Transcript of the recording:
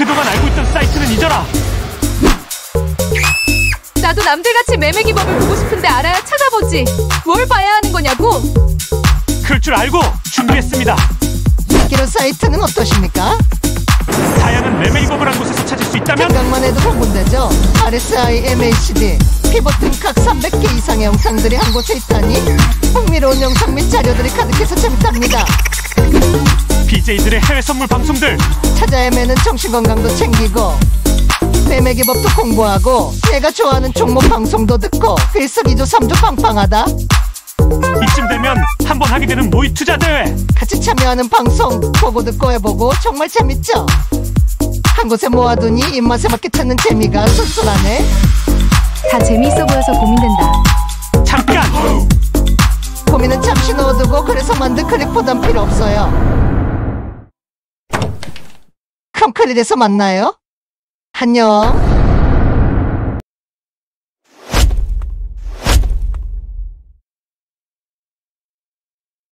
그동안 알고 있던 사이트는 잊어라. 나도 남들같이 매매 기법을 보고 싶은데 알아야 찾아보지. 뭘 봐야 하는 거냐고. 그럴 줄 알고 준비했습니다. 기로 사이트는 어떠십니까? 다양한 매매 기법을 한 곳에서 찾을 수 있다면 생각만 해도 흥분되죠. RSI, MACD, 피벗 등 각 300개 이상의 영상들이 한 곳에 있다니 흥미로운 영상 및 자료들이 가득해서 재밌답니다. BJ들의 해외 선물 방송들, 찾아 헤매는 정신건강도 챙기고 매매 기법도 공부하고 내가 좋아하는 종목 방송도 듣고 일석이조 3조 빵빵하다. 이쯤 되면 한번 하게 되는 모의 투자 대회. 같이 참여하는 방송 보고 듣고 해보고 정말 재밌죠? 한 곳에 모아두니 입맛에 맞게 찾는 재미가 쏠쏠하네. 다 재미있어 보여서 고민된다. 잠깐! 고민은 잠시 넣어두고 그래서 만든 클릭보단 필요 없어요. 그럼 클릭에서 만나요. 안녕.